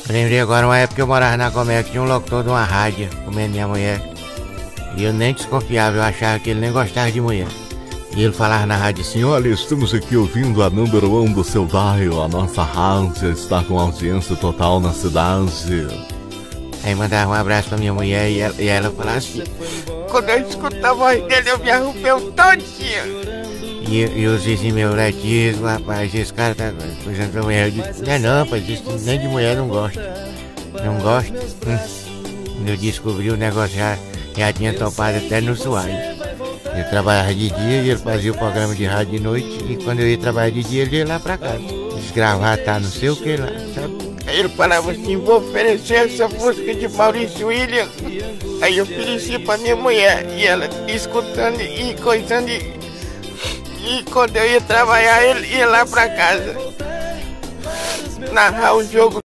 Lembrei agora uma época que eu morava na Comércio, que tinha um locutor de uma rádio comendo minha mulher. E eu nem desconfiava, eu achava que ele nem gostava de mulher. E ele falava na rádio assim: olha, estamos aqui ouvindo a número 1 do seu dial, a nossa rádio está com audiência total na cidade. Aí mandava um abraço pra minha mulher e ela falava assim: quando eu escuto a voz dele eu me arrupei todinho. E os vizinhos meus letismo, rapaz, esse cara tá coisando pra mulher. Eu disse: não, rapaz, isso nem de mulher não gosta. Não gosta? Quando eu descobri o negócio já tinha topado até no suave. Eu trabalhava de dia e ele fazia o programa de rádio de noite. E quando eu ia trabalhar de dia, ele ia lá pra casa desgravatar não sei o que lá, sabe? Aí ele falava assim: vou oferecer essa música de Maurício William. Aí eu ofereci pra minha mulher e ela escutando e coisando. E quando eu ia trabalhar, ele ia lá pra casa narrar o jogo.